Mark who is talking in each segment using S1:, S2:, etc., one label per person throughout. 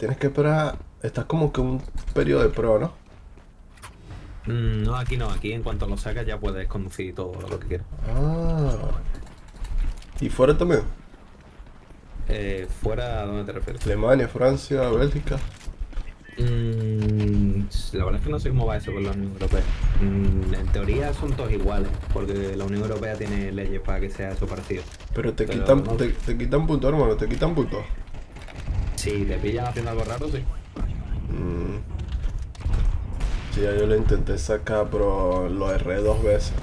S1: tienes que esperar. Estás como que un periodo de prueba, ¿no?
S2: No, aquí no. Aquí en cuanto lo sacas ya puedes conducir todo lo que quieras.
S1: Ah. ¿Y fuera también?
S2: ¿Fuera a dónde te refieres?
S1: Alemania, Francia, Bélgica.
S2: La verdad es que no sé cómo va eso con la Unión Europea. En teoría son todos iguales, porque la Unión Europea tiene leyes para que sea eso parecido.
S1: Pero te
S2: Pero
S1: quitan,
S2: no,
S1: te quitan puntos, hermano, te quitan puntos.
S2: si te pillan haciendo algo raro, sí.
S1: Mm, sí, ya yo lo intenté sacar, pero lo erré dos veces.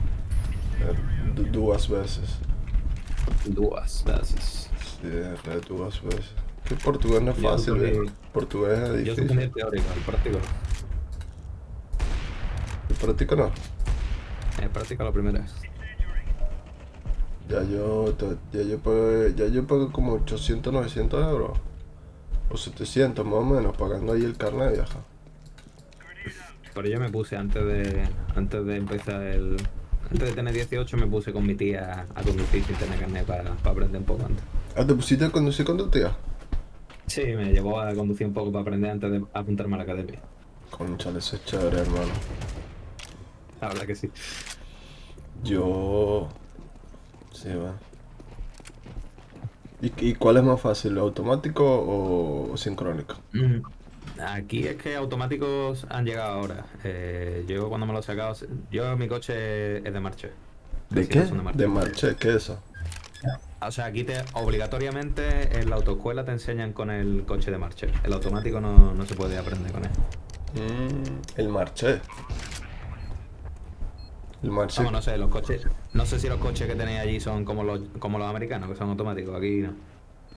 S1: Dos veces.
S2: Duas veces.
S1: Sí, erré dos veces. Que portugués no es
S2: Yo
S1: fácil, viejo.
S2: suspendí,
S1: Portugués es
S2: yo
S1: difícil.
S2: suspendí el teórico, el práctico no.
S1: El práctico no.
S2: El práctico la primera vez.
S1: Ya yo pagué como 800, 900 euros. O 700 más o menos, pagando ahí el carnet de viajar.
S2: Pero yo me puse antes de empezar antes de tener 18 me puse con mi tía a conducir sin tener carnet para aprender un poco antes.
S1: Ah, ¿te pusiste a conducir con tu tía?
S2: Sí, me llevó a conducir un poco para aprender antes de apuntarme a la academia.
S1: Conchale, eso es chévere, hermano.
S2: La verdad que sí.
S1: Yo... Sí, va. ¿Y cuál es más fácil, automático o sincrónico?
S2: Mm, Aquí es que automáticos han llegado ahora. Yo cuando me lo he sacado, yo mi coche es de marcha.
S1: ¿De
S2: Casi todos
S1: qué?
S2: son de
S1: De
S2: marcha.
S1: marcha, ¿qué es eso?
S2: O sea, aquí obligatoriamente en la autoescuela te enseñan con el coche de marcha. El automático no se puede aprender con él.
S1: El marché. El marché.
S2: Vamos, no sé, los coches. No sé si los coches que tenéis allí son como los americanos, que son automáticos. Aquí no.